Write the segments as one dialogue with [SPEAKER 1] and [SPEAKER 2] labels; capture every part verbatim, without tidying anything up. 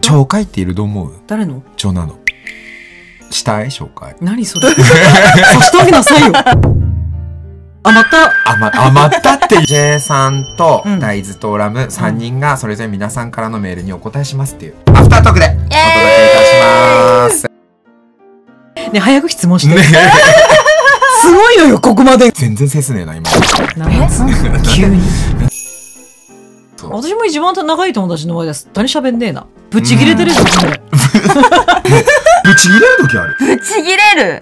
[SPEAKER 1] 紹介っていると思う？
[SPEAKER 2] 誰の？
[SPEAKER 1] ジョナの。したい紹介。
[SPEAKER 2] 何それ。さしてあげなさいよ。あまた。
[SPEAKER 1] あま、あまたって。ジェイ さんと大豆とラムさんにんがそれぞれ皆さんからのメールにお答えしますっていうアフタートークでお届けいたします。
[SPEAKER 2] ね、早く質問して。すごいのよ、ここまで。
[SPEAKER 1] 全然せすねえな、今。
[SPEAKER 2] 急に。私も一番長い友達の前です。何喋んねえな。ぶち切れてるぞ、これ。
[SPEAKER 1] ぶち切れる時ある。
[SPEAKER 3] ぶち切れる。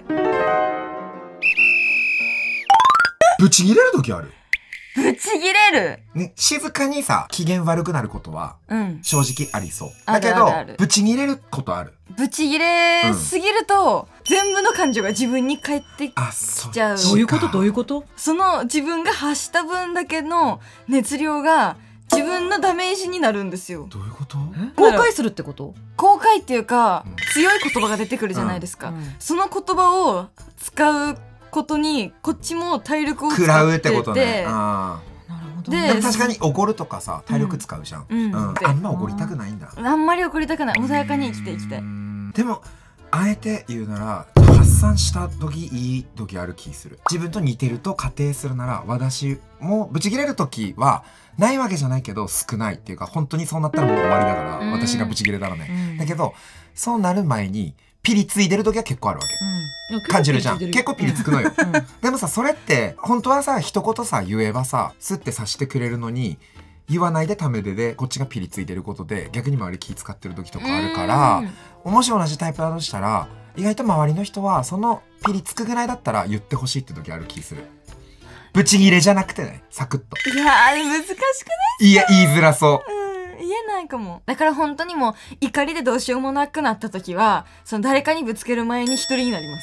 [SPEAKER 1] ぶち切れる時ある。
[SPEAKER 3] ぶち切れる。
[SPEAKER 1] ね、静かにさ、機嫌悪くなることは、正直ありそう。
[SPEAKER 3] うん、
[SPEAKER 1] だけど、ぶち切れることある。
[SPEAKER 3] ぶち切れすぎると、うん、全部の感情が自分に返ってきちゃう。
[SPEAKER 2] どういうことどういうこと？
[SPEAKER 3] その自分が発した分だけの熱量が自分のダメージになるんですよ。
[SPEAKER 1] どういうこと？
[SPEAKER 2] 後悔するってこと？
[SPEAKER 3] 後悔っていうか、うん、強い言葉が出てくるじゃないですか。うんうん、その言葉を使うことにこっちも体力を使ってて、
[SPEAKER 1] 食らうってことね。あ
[SPEAKER 3] で
[SPEAKER 1] で確かに怒るとかさ体力使うじゃん、うんうん、あんま怒りたくないんだ。
[SPEAKER 3] あんまり怒りたくない。穏やかに生きていきたい。
[SPEAKER 1] でもあえて言うなら発散した時いい時ある気する。自分と似てると仮定するなら私もブチ切れる時はないわけじゃないけど少ないっていうか、本当にそうなったらもう終わりだから、うん、私がブチ切れたらね、うん、だけどそうなる前にピリついてる時は結構あるわけ、うん、感じるじゃん。結構ピリつくのよ、うん、でもさそれって本当はさ一言さ言えばさスッて察してくれるのに、言わないでためででこっちがピリついてることで逆に周り気使ってる時とかあるから、もし同じタイプだとしたら意外と周りの人はそのピリつくぐらいだったら言ってほしいって時ある気する。ブチギレじゃなくてね、サクッと。
[SPEAKER 3] いやー難しくない？
[SPEAKER 1] いや言いづらそう。
[SPEAKER 3] 言えないかも。だから本当にもう怒りでどうしようもなくなった時はその誰かにぶつける前に一人になります。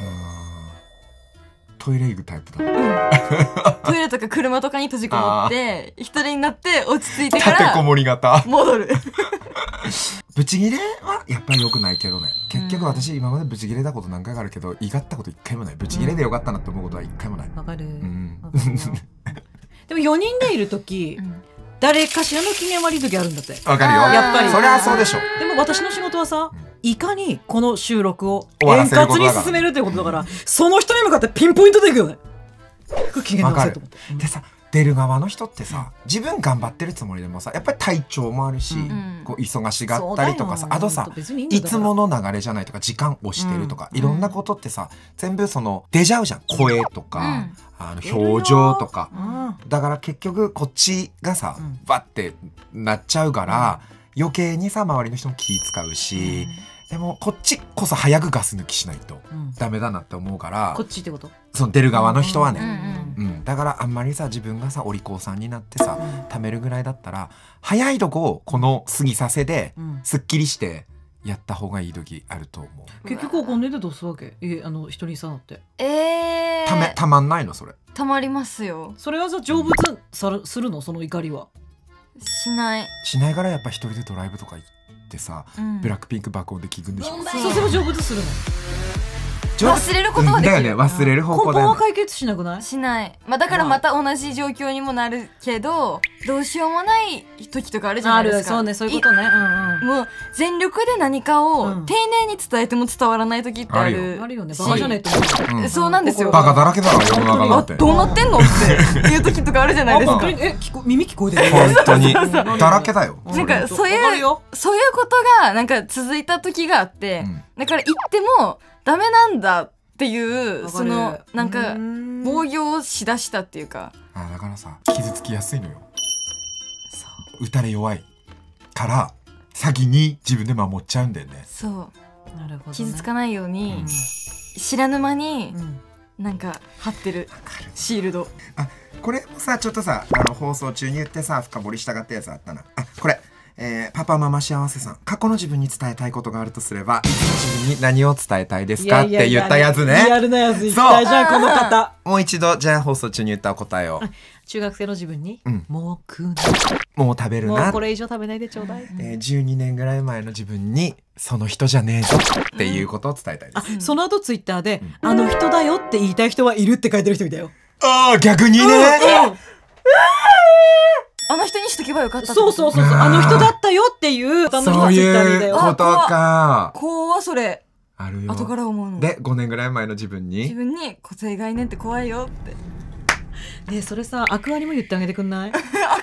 [SPEAKER 1] トイレ行くタイプだ。
[SPEAKER 3] うん、トイレとか車とかに閉じこもって一人になって落ち着いてから
[SPEAKER 1] 立てこもり型
[SPEAKER 3] 戻る。
[SPEAKER 1] ブチギレはやっぱり良くないけどね。結局私今までブチギレたこと何回かあるけど怒ったこと一回もない。ブチギレでよかったなって思うことは一回もない。
[SPEAKER 2] わかる。でもよにんでいる時、誰かしらの機嫌悪い時あるんだって。
[SPEAKER 1] わかるよ。
[SPEAKER 2] やっぱり。
[SPEAKER 1] それはそうでしょ。
[SPEAKER 2] でも私の仕事はさ、いかにこの収録を円滑に進めるってことだから、その人に向かってピンポイントでいくよね。機嫌悪いと思って。
[SPEAKER 1] でさ、出る側の人ってさ、自分頑張ってるつもりでもさ、やっぱり体調もあるし、こう忙しがったりとかさ、あとさ、いつもの流れじゃないとか時間押してるとか、いろんなことってさ、全部その出ちゃうじゃん。声とか。あの表情とか、うん、だから結局こっちがさ、うん、バッてなっちゃうから、うん、余計にさ周りの人も気使うし、うん、でもこっちこそ早くガス抜きしないとダメだなって思うから、うん、
[SPEAKER 2] こっちってこと？
[SPEAKER 1] その出る側の人はね、うんうん、だからあんまりさ自分がさお利口さんになってさ、うん、貯めるぐらいだったら早いとここの過ぎさせで、うん、すっきりしてやった方がいい時あると思う。
[SPEAKER 2] 結局お金でどうするわけ？え、あの一人さんって。
[SPEAKER 3] えー、
[SPEAKER 1] ためたまんないのそれ？
[SPEAKER 3] たまりますよ。
[SPEAKER 2] それはさ成仏さるするの？その怒りは。
[SPEAKER 3] しない。
[SPEAKER 1] しないからやっぱ一人でドライブとか行ってさ、うん、ブラックピンク爆音で聞くんでしょ。
[SPEAKER 2] そうすれば成仏するの？
[SPEAKER 3] 忘れることはできる。
[SPEAKER 1] だよね、忘れる方向だよね。
[SPEAKER 2] 根本は解決しなくない？
[SPEAKER 3] しない。まあだからまた同じ状況にもなるけど、どうしようもない時とかあるじゃないですか。
[SPEAKER 2] ある、そうね、そういうことね。うんうん。
[SPEAKER 3] もう全力で何かを丁寧に伝えても伝わらない時ってある。
[SPEAKER 2] あるよね。バカじゃねえと思
[SPEAKER 3] う。そうなんですよ。
[SPEAKER 1] バカだらけだろ世の中なんて。
[SPEAKER 3] どうなってんのっていう時とかあるじゃないですか。
[SPEAKER 2] え、耳聞こえてる？
[SPEAKER 1] 本当にだらけだよ。
[SPEAKER 3] なんかそういうそういうことがなんか続いた時があって、だから言ってもダメなんだっていうそのなんか防御をしだしたっていうか。
[SPEAKER 1] あ、だからさ傷つきやすいのよ。打たれ弱いから先に自分で守っちゃうんだよね。
[SPEAKER 3] そう。
[SPEAKER 2] なるほど、ね。
[SPEAKER 3] 傷つかないように、うん、知らぬ間に、うん、なんか貼ってるシールド。
[SPEAKER 1] あ、これもさちょっとさあの放送中に言ってさ深掘りしたがったやつあったな。あ、これ。えー、パパママ幸せさん、過去の自分に伝えたいことがあるとすればいつの自分に何を伝えたいですかって言ったやつね。
[SPEAKER 2] リアルなやつ言ったじゃんこの方。
[SPEAKER 1] もう一度じゃあ放送中に言った答えを。
[SPEAKER 2] 中学生の自分に、うん、もう食うな、
[SPEAKER 1] もう食べるな、
[SPEAKER 2] もうこれ以上食べないでちょうだい、
[SPEAKER 1] えー、じゅうにねんぐらい前の自分にその人じゃねえぞっていうことを伝えたいです、
[SPEAKER 2] うん、あ、その後ツイッターで、うん、あの人だよって言いたい人はいるって書いてる人いたよ。
[SPEAKER 1] ああ、逆にね、うんうん、
[SPEAKER 3] あの人にしとけばよかったって
[SPEAKER 2] そうそうそうそう、あの人だったよっていう
[SPEAKER 1] そういうことか。
[SPEAKER 3] 怖それ。
[SPEAKER 1] あるよ。
[SPEAKER 3] 後から思うの。
[SPEAKER 1] でごねんぐらい前の自分に
[SPEAKER 3] 自分に固定概念って怖いよって。
[SPEAKER 2] ねえ、それさ、アクアにも言ってあげてくんない？アク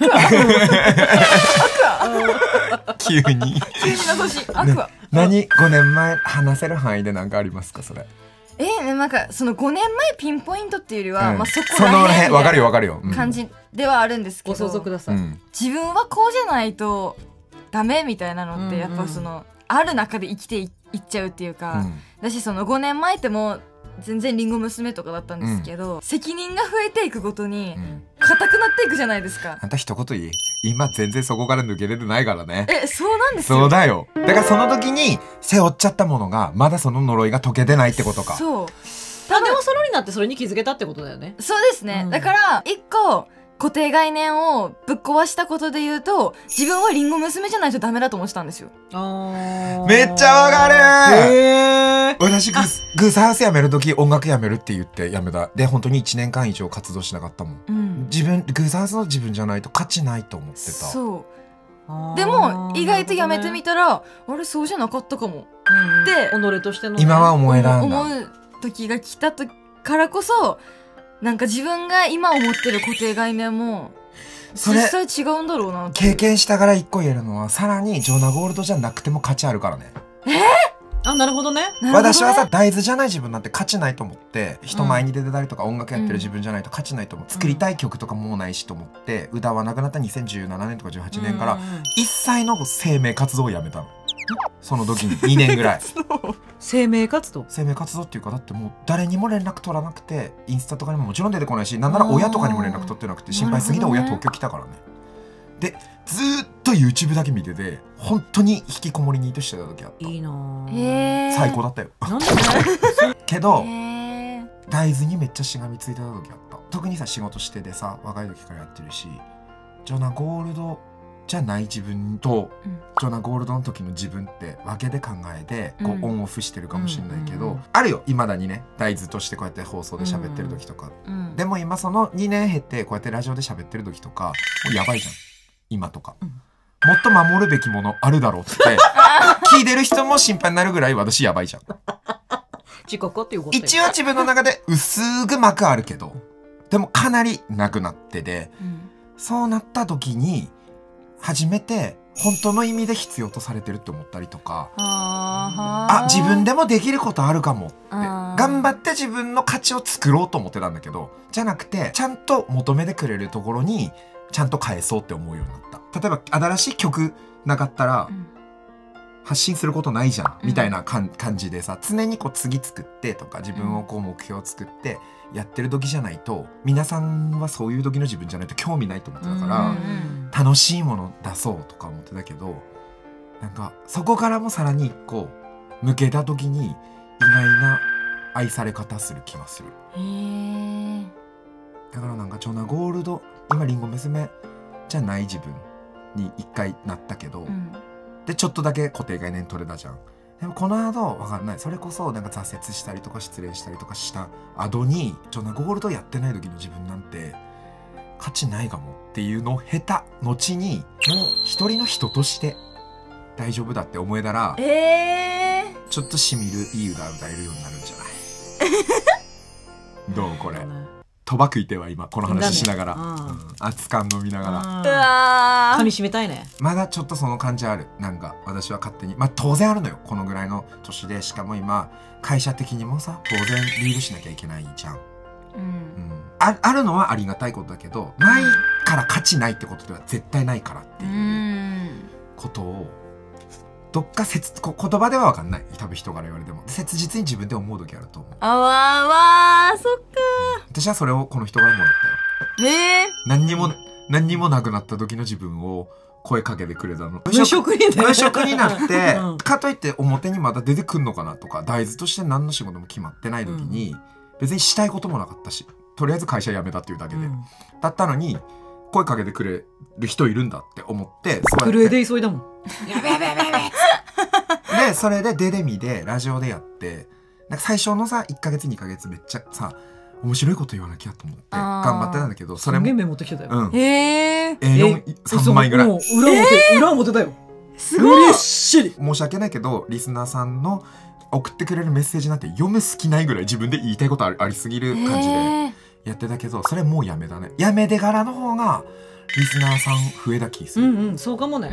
[SPEAKER 3] ア
[SPEAKER 1] 急に急
[SPEAKER 3] に謎しアクア、
[SPEAKER 1] ね、何ごねんまえ話せる範囲で何かありますかそれ？
[SPEAKER 3] えー、なんかそのごねんまえピンポイントっていうよりは、
[SPEAKER 1] うん、
[SPEAKER 3] まあそこ
[SPEAKER 1] その辺わかるよわかるよ
[SPEAKER 3] 感じではあるんですけど、
[SPEAKER 2] ご想像ください、うん、
[SPEAKER 3] 自分はこうじゃないとダメみたいなのってやっぱその、うんうん、ある中で生きて い, いっちゃうっていうか、うん、だしそのごねんまえってもう全然リンゴ娘とかだったんですけど、うん、責任が増えていくごとに硬くなっていくじゃないですか、うん、
[SPEAKER 1] あんた一言言い、今全然そこから抜けれてないからね。
[SPEAKER 3] え、そうなんですよ。
[SPEAKER 1] そうだよ。だからその時に背負っちゃったものがまだその呪いが解けてないってことか。
[SPEAKER 2] そう。あ、でもソロになってそれに気づけたってことだよね。
[SPEAKER 3] そうですね、うん、だから一個固定概念をぶっ壊したことで言うと、自分はリンゴ娘じゃないとダメだと思ってたんですよ。
[SPEAKER 2] あ、
[SPEAKER 1] めっちゃわかるー。
[SPEAKER 2] へー。
[SPEAKER 1] 私グー、グースハウスやめるとき音楽やめるって言ってやめた。で本当にいちねんかん以上活動しなかったもん、うん、自分グースハウスの自分じゃないと価値ないと思ってた。
[SPEAKER 3] そうでも意外とやめてみたら、ね、あれそうじゃなかったかも、
[SPEAKER 2] うん、
[SPEAKER 3] で
[SPEAKER 2] 己としての、ね、
[SPEAKER 1] 今は思えらんだ。
[SPEAKER 3] 思う時が来たとからこそ、なんか自分が今思ってる固定概念も実際違うんだろうなって。
[SPEAKER 1] 経験したから一個言えるのは、さらにジョナゴールドじゃなくても価値あるからね。
[SPEAKER 3] えー、
[SPEAKER 2] あ、なるほどね。
[SPEAKER 1] 私はさ、大豆じゃない自分なんて価値ないと思って、人前に出てたりとか音楽やってる自分じゃないと価値ないと思う、うん、作りたい曲とかもうないしと思って、歌わなくなったにせんじゅうななねんとかじゅうはちねんから一切の生命活動をやめたの。その時ににねんぐらい
[SPEAKER 2] 生命活動
[SPEAKER 1] 生命活動っていうか、だってもう誰にも連絡取らなくて、インスタとかにももちろん出てこないし、なんなら親とかにも連絡取ってなくて心配すぎて親東京来たからね。でずーっと YouTube だけ見てて、本当に引きこもりにいとしてた時あった。
[SPEAKER 2] いいな
[SPEAKER 3] ぁ、
[SPEAKER 1] 最高だったよ。
[SPEAKER 2] なんで
[SPEAKER 1] けど大豆にめっちゃしがみついてた時あった。特にさ、仕事してでさ、若い時からやってるし、ジョナゴールドじゃない自分と、うん、ジョナゴールドの時の自分って分けで考えてこう、うん、オンオフしてるかもしれないけど、うん、あるよ、いまだにね、大豆としてこうやって放送で喋ってる時とか、うん、でも今そのにねん経ってこうやってラジオで喋ってる時とか、もうやばいじゃん今とか、うん、もっと守るべきものあるだろうって聞いてる人も心配になるぐらい私やばいじゃん
[SPEAKER 2] 自覚っていうこと
[SPEAKER 1] 一応自分の中で薄く膜あるけど、でもかなりなくなってて、うん、そうなった時に初めて本当の意味で必要とされてるって思ったりとか、あ、自分でもできることあるかもって頑張って自分の価値を作ろうと思ってたんだけど、じゃなくてちゃんと求めてくれるところにちゃんと返そうって思うようになった。例えば新しい曲なかったら、うん、発信することないじゃん、うん、みたいな感じでさ、常にこう次作ってとか自分をこう目標を作ってやってる時じゃないと、皆さんはそういう時の自分じゃないと興味ないと思ってたから、楽しいもの出そうとか思ってたけど、なんかそこからもさらに一個向けた時に意外な愛され方する気がする。
[SPEAKER 3] へー。
[SPEAKER 1] だからなんかジョナゴールド、今リンゴ娘じゃない自分に一回なったけど、うん、でちょっとだけ固定概念取れたじゃん。でもこの後わかんない、それこそなんか挫折したりとか失恋したりとかした後にジョナゴールドやってない時の自分なんて価値ないかもっていうのを経た後に、もう一人の人として大丈夫だって思えたら、
[SPEAKER 3] えー、
[SPEAKER 1] ちょっとしみるいい歌歌えるようになるんじゃないどうこれ賭博いては今この話しながら、うん、熱燗飲みながら、
[SPEAKER 3] うわ
[SPEAKER 2] 噛み締めたいね。
[SPEAKER 1] まだちょっとその感じある。なんか私は勝手に、まあ当然あるのよ、このぐらいの年で。しかも今会社的にもさ、当然リードしなきゃいけないじゃん、うんうん、あ, あるのはありがたいことだけど、ないから価値ないってことでは絶対ないからっていうことをどっか切言葉では分かんない、多分人から言われても切実に自分で思う時あると思う。
[SPEAKER 3] あわーわー、そっかー。
[SPEAKER 1] 私はそれをこの人からもらったよ。
[SPEAKER 3] ねえ、
[SPEAKER 1] 何にも何にもなくなった時の自分を声かけてくれたの。
[SPEAKER 2] 無職にね、
[SPEAKER 1] 無職になって、うん、かといって表にまた出てくんのかなとか、大豆として何の仕事も決まってない時に、うん、別にしたいこともなかったし、とりあえず会社辞めたっていうだけで、うん、だったのに声かけてくれる人いるんだって思って、
[SPEAKER 2] 震えで急いだもんやべやべやべやべ
[SPEAKER 1] でそれでデデミでラジオでやって、なんか最初のさいっかげつにかげつめっちゃさ面白いこと言わなきゃと思って頑張ってたんだけど、それも
[SPEAKER 2] メモってきてたよ。
[SPEAKER 1] うん、
[SPEAKER 3] へえ
[SPEAKER 1] エーよんさんまいぐらい。
[SPEAKER 2] 裏表裏表だよ。
[SPEAKER 3] すごい。
[SPEAKER 2] 嬉しい。
[SPEAKER 1] 申し訳ないけどリスナーさんの送ってくれるメッセージなんて読む隙ないぐらい自分で言いたいことあり、ありすぎる感じでやってたけど、それもうやめだね。やめてからの方がリスナーさん増えた気する。
[SPEAKER 2] うんうん、そうかもね。
[SPEAKER 3] うん。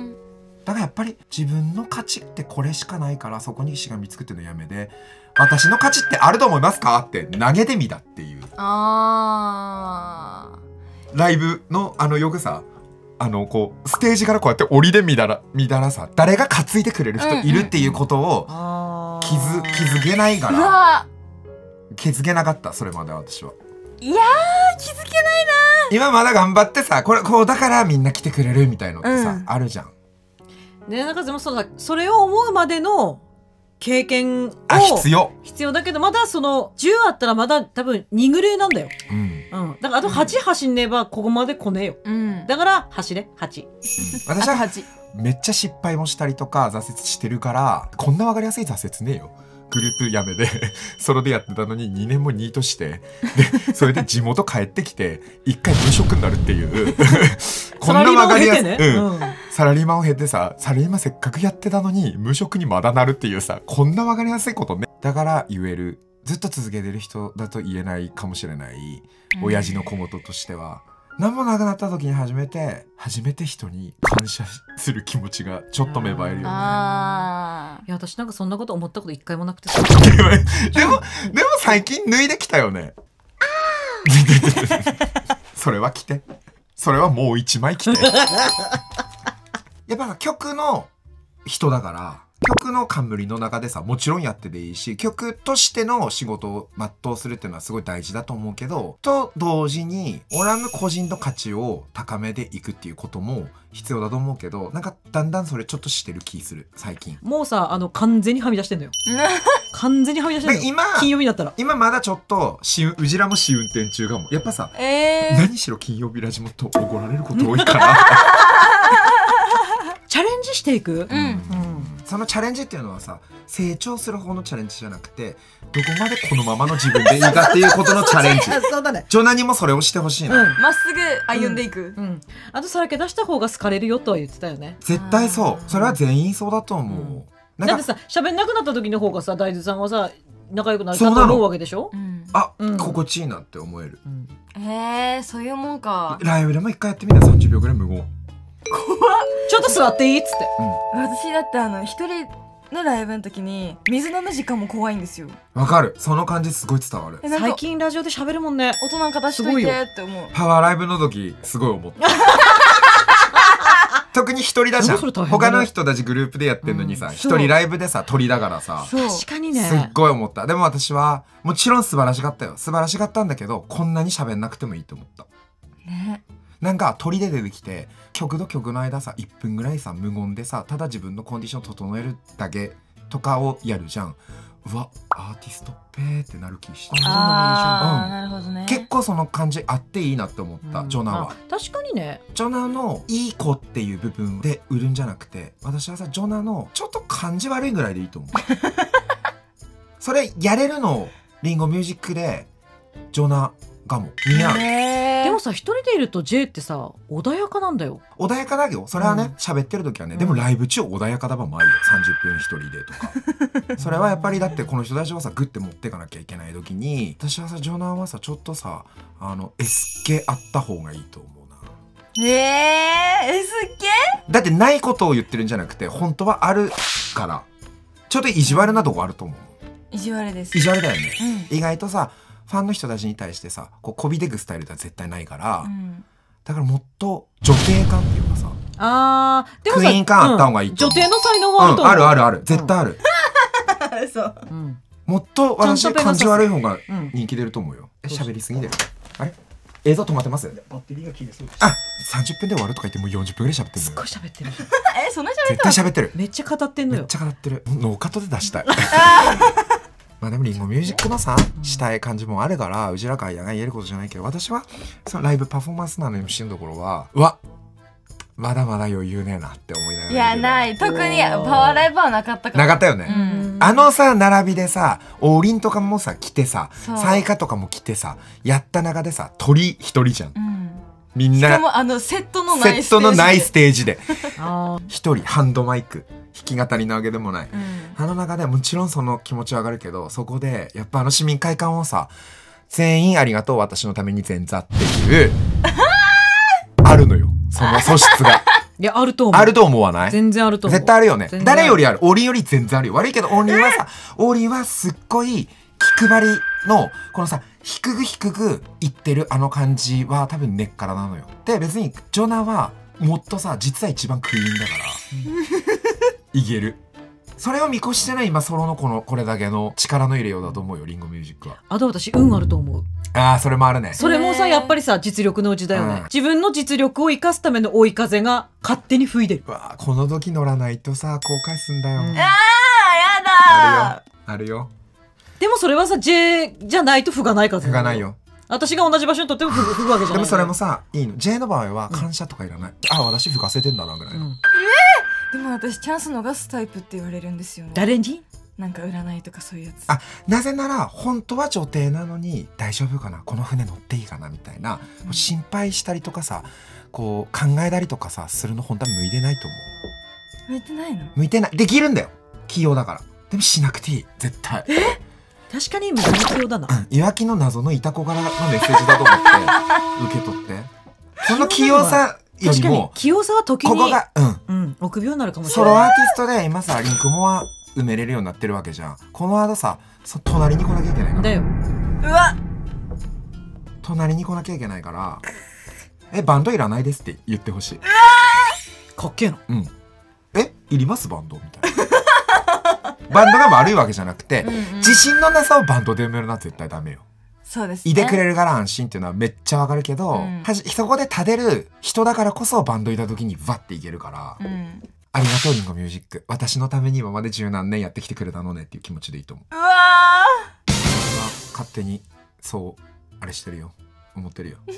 [SPEAKER 1] だからやっぱり自分の価値ってこれしかないから、そこにしがみつくっていうのやめで、私の価値ってあると思いますかって投げてみたっていう。
[SPEAKER 3] あ
[SPEAKER 1] ーライブのあのよくさ、あのこうステージからこうやって降りでみたら見たらさ、誰が担いでくれる人いるっていうことを気づ気づけないか
[SPEAKER 3] ー。う
[SPEAKER 1] ら、
[SPEAKER 3] わ
[SPEAKER 1] 気づけなかった、それまで私は。
[SPEAKER 3] いやー気づけないな。
[SPEAKER 1] 今まだ頑張ってさ、これこうだからみんな来てくれるみたいのってさ、
[SPEAKER 3] うん
[SPEAKER 1] あるじゃん。
[SPEAKER 2] ね、なんかでもそうだ、それを思うまでの経験を
[SPEAKER 1] あ、必要。
[SPEAKER 2] 必要だけど、まだそのじゅうあったらまだ多分にぐらいなんだよ。
[SPEAKER 1] うん。
[SPEAKER 2] うん。だからあとはち走んねばここまで来ねえよ。
[SPEAKER 3] うん。
[SPEAKER 2] だから走れはち。
[SPEAKER 1] 私は
[SPEAKER 3] はち。
[SPEAKER 1] めっちゃ失敗もしたりとか挫折してるから、こんなわかりやすい挫折ねえよ。グループ辞めでソロでやってたのににねんもニートして、でそれで地元帰ってきて一回無職になるっていうこんなわかりやすい、
[SPEAKER 2] ね、
[SPEAKER 1] うん
[SPEAKER 2] うん、
[SPEAKER 1] サラリーマンを経てさ、サラリーマンせっかくやってたのに無職にまだなるっていうさ、こんなわかりやすいことね。だから言える、ずっと続けてる人だと言えないかもしれない親父の小言としては、何もなくなった時に初めて初めて人に感謝する気持ちがちょっと芽生えるよね。
[SPEAKER 3] あ
[SPEAKER 2] いや私なんかそんなこと思ったこと一回もなくてさ
[SPEAKER 1] でもでも最近脱いできたよね。それは着て、それはもう一枚着て。やっぱ曲の人だから、曲の冠の中でさ、もちろんやってていいし、曲としての仕事を全うするっていうのはすごい大事だと思うけど、と同時にオラの個人の価値を高めていくっていうことも必要だと思うけど、なんかだんだんそれちょっとしてる気する最近。
[SPEAKER 2] もうさ、あの完全にはみ出してんのよ。完全にはみ出してんのよ。
[SPEAKER 1] 今
[SPEAKER 2] 金曜日だったら
[SPEAKER 1] 今まだちょっとしううじらも試運転中かも。やっぱさ、
[SPEAKER 3] えー、
[SPEAKER 1] 何しろ金曜日ラジもと怒られること多いから
[SPEAKER 2] チャレンジしていく、
[SPEAKER 3] うん、うん
[SPEAKER 1] そのチャレンジっていうのはさ、成長する方のチャレンジじゃなくて、どこまでこのままの自分でいいかっていうことのチャレンジ。
[SPEAKER 2] そうだね。
[SPEAKER 1] ジョナにもそれをしてほしいな、
[SPEAKER 2] うん、
[SPEAKER 3] まっすぐ歩んでいく、
[SPEAKER 2] うんうん、あとさらけ出した方が好かれるよとは言ってたよね。
[SPEAKER 1] 絶対そう。それは全員そうだと思う、うん、
[SPEAKER 2] なんかだってさ、喋んなくなった時の方がさ、大豆さんはさ仲良くなると思うわけでしょ。
[SPEAKER 3] うん、
[SPEAKER 1] あ、うん、心地いいなって思える、
[SPEAKER 3] うん、へえ、そういうもんか。
[SPEAKER 1] ライブでも一回やってみた。さんじゅうびょうぐらい無言。
[SPEAKER 3] 怖っ。
[SPEAKER 2] ちょっと座っていいっつって、
[SPEAKER 3] うん、私だってあの一人のライブの時に水飲む時間も怖いんですよ。
[SPEAKER 1] わかる。その感じすごい伝わる。
[SPEAKER 2] 最近ラジオで喋るもんね。
[SPEAKER 3] 音なんか出しといてって思う。
[SPEAKER 1] パワーライブの時すごい思った特に一人だじゃん。他の人たちグループでやってんのにさ、一、うん、人ライブでさ鳥だからさ、
[SPEAKER 2] 確かにね、
[SPEAKER 1] すっごい思った。でも私はもちろん素晴らしかったよ。素晴らしかったんだけど、こんなに喋んなくてもいいと思った
[SPEAKER 3] ね。
[SPEAKER 1] なんか鳥で出てきて曲と曲の間さいっぷんぐらいさ無言でさ、ただ自分のコンディション整えるだけとかをやるじゃん。うわ、アーティストっぺーってなる気して。
[SPEAKER 3] ああ、なるほどね。
[SPEAKER 1] 結構その感じあっていいなって思った、うん、ジョナは。
[SPEAKER 2] 確かにね。
[SPEAKER 1] ジョナのいい子っていう部分で売るんじゃなくて、私はさジョナのちょっと感じ悪いぐらいでいいと思うそれやれるのリンゴミュージックでジョナがも似合う。
[SPEAKER 2] でもさ、一人でいると J ってさ穏やかなんだよ。
[SPEAKER 1] 穏やかだよ。それはね、喋、うん、ってる時はね、でもライブ中穏やかだばまあいいよ。さんじゅっぷん一人でとかそれはやっぱりだってこの人たちをさグッて持っていかなきゃいけない時に、私はさジョナはさちょっとさあの S 系あった方がいいと思うな。
[SPEAKER 3] へえ、 S 系
[SPEAKER 1] だってないことを言ってるんじゃなくて本当はあるから、ちょっと意地悪なとこあると思う。
[SPEAKER 3] 意地悪です。
[SPEAKER 1] 意地悪だよね、
[SPEAKER 3] うん、
[SPEAKER 1] 意外とさファンの人たちに対してさこうこびてくスタイルでは絶対ないから、うん、だからもっと女帝感っていうかさ、
[SPEAKER 2] あーでもさ
[SPEAKER 1] クイーン感あった方がいいと思う、
[SPEAKER 2] うん、女帝の才能はあると思う、
[SPEAKER 1] うん、あるあるある絶対ある、
[SPEAKER 3] うん、そう、
[SPEAKER 2] うん、
[SPEAKER 1] もっと私感じ悪い方が人気出ると思うよ。喋、うん、りすぎであれ映像止まってます。
[SPEAKER 4] バッテリーが切れそう。
[SPEAKER 1] あ、さんじゅっぷんで終わるとか言ってもうよんじゅっぷんぐらい喋ってるのよ。
[SPEAKER 2] すっごい喋ってる
[SPEAKER 3] え、そんな喋ってる？
[SPEAKER 1] 絶対喋ってる。
[SPEAKER 2] めっちゃ語ってんのよ。
[SPEAKER 1] めっちゃ語ってる。ノーカットで出したいまあでもリンゴミュージックのさ、したい感じもあるから、うちらからやが言えることじゃないけど、私はそのライブパフォーマンスなの エムシー のところは、うわまだまだ余裕ねえなって思いながら。
[SPEAKER 3] いや、ない。特にパワーライブはなかったから。
[SPEAKER 1] なかったよね。
[SPEAKER 3] うん
[SPEAKER 1] あのさ並びでさ王林とかもさ来てさ
[SPEAKER 3] そう
[SPEAKER 1] 彩花とかも来てさやった中でさ鳥一人じゃん、
[SPEAKER 3] うん、
[SPEAKER 1] みんな
[SPEAKER 3] しかもあのセットのな
[SPEAKER 1] セットのないス
[SPEAKER 3] テ
[SPEAKER 1] テージで
[SPEAKER 2] あ
[SPEAKER 1] 一人ハンドマイク弾き語りなわけでもない、
[SPEAKER 3] ージで、うん
[SPEAKER 1] あの中でもちろんその気持ちは上がるけどそこでやっぱあの市民会館をさ全員ありがとう私のために前座っていうあるのよその素質が
[SPEAKER 2] いやあると思う。
[SPEAKER 1] あると思わない？
[SPEAKER 2] 全然あると思う。
[SPEAKER 1] 絶対あるよね。
[SPEAKER 2] 全然ある
[SPEAKER 1] 誰よりある。王林より全然あるよ。悪いけど王林はさ、王林はすっごい気配りのこのさ低く低く言ってるあの感じは多分根っからなのよ。で別にジョナはもっとさ実は一番クイーンだからいける。それを見越してない今ソロのこのこれだけの力の入れようだと思うよリンゴミュージックは。
[SPEAKER 2] あと私運あると思う。
[SPEAKER 1] ああそれもあるね。
[SPEAKER 2] それもさ
[SPEAKER 3] へー
[SPEAKER 2] やっぱりさ実力のうちだよね、
[SPEAKER 1] うん
[SPEAKER 2] 自分の実力を生かすための追い風が勝手に吹いてる。
[SPEAKER 1] うわーこの時乗らないとさ後悔すんだよ。
[SPEAKER 2] うん
[SPEAKER 3] あーやだー
[SPEAKER 1] あるよあるよ。
[SPEAKER 2] でもそれはさ J じゃないと吹かない風
[SPEAKER 1] 吹かないよ。
[SPEAKER 2] 私が同じ場所にとっても吹く吹くわけじゃない。
[SPEAKER 1] でもそれもさいいの J の場合は感謝とかいらない、あ私吹かせてんだなぐらいの、
[SPEAKER 2] うん
[SPEAKER 3] でも私チャンス逃すタイプって言われるんですよね。
[SPEAKER 2] 誰に
[SPEAKER 3] なんか占いとかそういうやつ。
[SPEAKER 1] あなぜなら本当は女帝なのに大丈夫かなこの船乗っていいかなみたいな、
[SPEAKER 3] うん
[SPEAKER 1] 心配したりとかさこう考えたりとかさするの本当は向いてないと思う。
[SPEAKER 3] 向いてないの？
[SPEAKER 1] 向いてないできるんだよ器用だから。でもしなくていい絶対。
[SPEAKER 2] 確かに無駄に器用だな。
[SPEAKER 1] いわきの謎のいたこ柄のメッセージだと思って受け取ってその器用さよ
[SPEAKER 2] 確かに
[SPEAKER 1] りも
[SPEAKER 2] 器用さは時に
[SPEAKER 1] ここがうん
[SPEAKER 2] うん臆病になるかもしれない。
[SPEAKER 1] ソロアーティストで今さリンクモア埋めれるようになってるわけじゃん。この間さそ隣に来なきゃいけないから
[SPEAKER 2] だよ。
[SPEAKER 3] うわ
[SPEAKER 1] 隣に来なきゃいけないからえバンドいらないですって言ってほしい。
[SPEAKER 2] かっけえな。
[SPEAKER 1] うんえいりますバンドみたいなバンドが悪いわけじゃなくて、
[SPEAKER 3] うんうん
[SPEAKER 1] 自信のなさをバンドで埋めるのは絶対ダメよ。
[SPEAKER 3] そうですね。
[SPEAKER 1] いてくれるから安心っていうのはめっちゃわかるけど、
[SPEAKER 3] うん
[SPEAKER 1] はじそこで立てる人だからこそバンドいた時にバッていけるから、
[SPEAKER 3] うん
[SPEAKER 1] ありがとうリンゴミュージック私のために今まで十何年やってきてくれたのねっていう気持ちでいいと思う。
[SPEAKER 3] うわ
[SPEAKER 1] 私は勝手にそうあれしてるよ思ってるよ、うん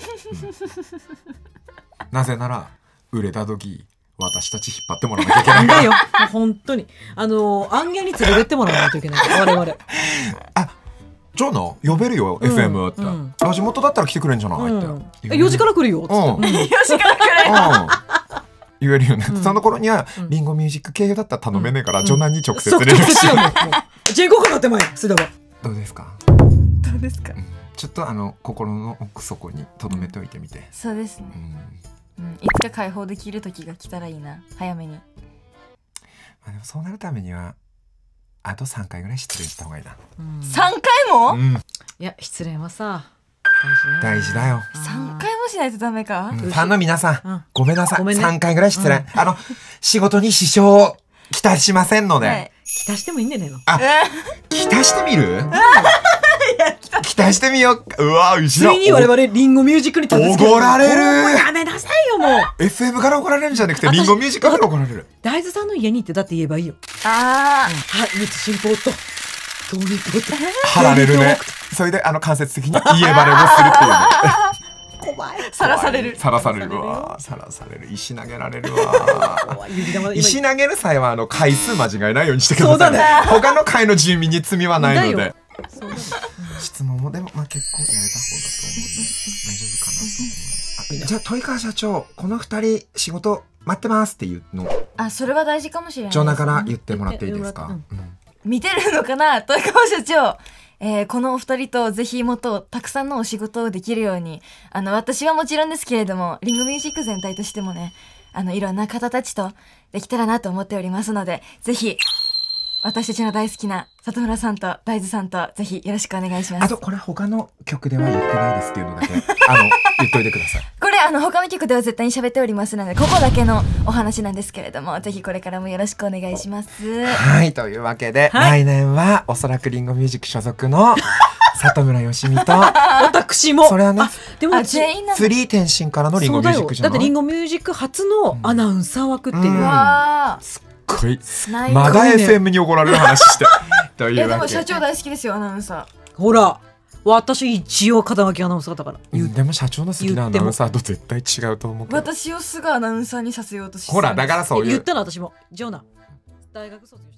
[SPEAKER 1] なぜなら売れた時私たち引っ張ってもらわなきゃいけないから
[SPEAKER 2] だよ。もう本当にあの暗夜に連れてってもらわないといけない我々。
[SPEAKER 1] あジョナ呼べるよ、
[SPEAKER 2] うん
[SPEAKER 1] エフエム って、
[SPEAKER 2] うん
[SPEAKER 1] あ地元だったら来てくれんじゃない、
[SPEAKER 2] うん
[SPEAKER 1] って
[SPEAKER 2] えよじから来るよっつって。
[SPEAKER 1] うん
[SPEAKER 2] うん
[SPEAKER 3] ーよしからくれ
[SPEAKER 1] うん言えるよね、
[SPEAKER 2] うん
[SPEAKER 1] その頃には、
[SPEAKER 2] うん
[SPEAKER 1] リンゴミュージック経由だったら頼めねえから、
[SPEAKER 2] うん
[SPEAKER 1] ジョナに直接
[SPEAKER 2] そう
[SPEAKER 1] 連絡しよう、
[SPEAKER 2] 直接よもうジェンコかかってまいすれば。
[SPEAKER 1] どうですか、
[SPEAKER 3] どうですか？
[SPEAKER 1] うんちょっとあの心の奥底に留めておいてみて、
[SPEAKER 3] そうですね、
[SPEAKER 1] うん
[SPEAKER 3] うん、いつか解放できる時が来たらいいな早めに。
[SPEAKER 1] まあ、でもそうなるためにはあとさんかいぐらい失礼した方がいいな、
[SPEAKER 2] うん
[SPEAKER 3] さんかいも、
[SPEAKER 1] うん、
[SPEAKER 2] いや失恋はさ
[SPEAKER 1] 大事だよ、
[SPEAKER 3] さんかいもしないとダメか、
[SPEAKER 1] うんファンの皆さん、
[SPEAKER 2] うん
[SPEAKER 1] ごめんなさい、
[SPEAKER 2] ごめんね
[SPEAKER 1] さんかいぐらい失礼、
[SPEAKER 2] うん
[SPEAKER 1] あの仕事に支障をきたしませんので、
[SPEAKER 3] はい
[SPEAKER 2] 期待してもいいんだよねの。
[SPEAKER 1] あ期待してみる期待してみよううわ後ろ
[SPEAKER 2] ついに我々リンゴミュージックにたどり着け
[SPEAKER 1] 怒られる
[SPEAKER 2] もうやめなさいよもう。
[SPEAKER 1] エフエム から怒られるんじゃなくてリンゴミュージックから怒られる。
[SPEAKER 2] 大豆さんの家に行ってだって言えばいいよ。
[SPEAKER 3] あ
[SPEAKER 2] はい三つ進歩とどうにかと
[SPEAKER 1] 貼られるね。それであの間接的に家バレもするっていうね。
[SPEAKER 2] 怖い
[SPEAKER 3] あさらされる。
[SPEAKER 1] さらされるわ。さらされる。石投げられるわ。
[SPEAKER 2] 怖い指玉で
[SPEAKER 1] 石投げる際はあの回数間違えないようにしてください。
[SPEAKER 2] そうだね
[SPEAKER 1] 他の階の住民に罪はないので
[SPEAKER 2] だよ。そうだよ
[SPEAKER 1] 質問もでもまあ結構やれた方だと思うんで大丈夫かなと思う。あじゃあ豊川社長この二人仕事待ってますっていうのを
[SPEAKER 3] あそれは大事かもしれない
[SPEAKER 1] ジョナ
[SPEAKER 3] ですね
[SPEAKER 1] から言ってもらっていいですか。
[SPEAKER 2] うん
[SPEAKER 1] うん
[SPEAKER 3] 見てるのかな豊川社長、えーこのお二人とぜひもっとたくさんのお仕事をできるようにあの私はもちろんですけれどもリンゴミュージック全体としてもねあのいろんな方たちとできたらなと思っておりますのでぜひ私たちの大好きな里村さんと大豆さんとぜひよろしくお願いします。
[SPEAKER 1] あとこれ他の曲では言ってないですっていうのだけあの言っといてください。
[SPEAKER 3] これあの他の曲では絶対に喋っておりますのでここだけのお話なんですけれどもぜひこれからもよろしくお願いします。
[SPEAKER 1] はいというわけで、
[SPEAKER 2] はい
[SPEAKER 1] 来年はおそらくリンゴミュージック所属の里村よしみと
[SPEAKER 2] 私も
[SPEAKER 1] それはね
[SPEAKER 2] あでも
[SPEAKER 3] あ全員なんだ。
[SPEAKER 1] フリー転身からのリンゴミュージックじゃない。
[SPEAKER 2] そうだよだってリンゴミュージック初のアナウンサー枠っていう、
[SPEAKER 1] うん
[SPEAKER 3] わ
[SPEAKER 1] すっごい
[SPEAKER 3] ーない
[SPEAKER 1] まだ
[SPEAKER 2] ね
[SPEAKER 1] エフエム に怒られる話してと
[SPEAKER 3] いやでも
[SPEAKER 1] いうわけ
[SPEAKER 3] 社長大好きですよアナウンサ
[SPEAKER 2] ほら私一応肩書きアナウンサーだから
[SPEAKER 1] うんでも社長の好きなアナウンサーと絶対違うと思う
[SPEAKER 3] ー。
[SPEAKER 1] けど
[SPEAKER 3] 私をすぐアナウンサーにさせようとして
[SPEAKER 1] ほらだからそういう
[SPEAKER 2] 言ったの私もジョナ大学卒業して